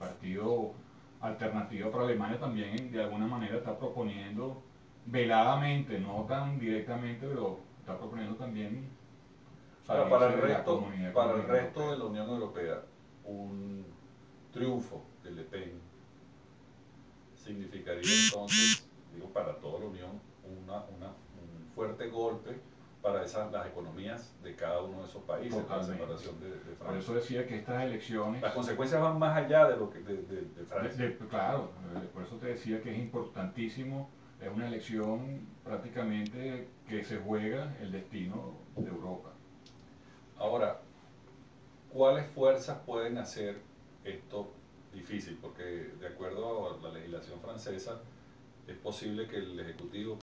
partido Alternativa para Alemania también de alguna manera está proponiendo veladamente, no tan directamente, pero está proponiendo también Ahora, salirse de la Comunidad para el Económica resto Europea. de la Unión Europea, un triunfo de Le Pen significaría entonces, digo, para toda la Unión, un fuerte golpe para las economías de cada uno de esos países, la Totalmente. separación de Por eso Francia. decía que estas elecciones, Las consecuencias van más allá de lo que de Francia. claro, por eso te decía que es importantísimo, es una elección prácticamente que se juega el destino de Europa. Ahora, ¿cuáles fuerzas pueden hacer esto difícil? Porque de acuerdo a la legislación francesa, es posible que el Ejecutivo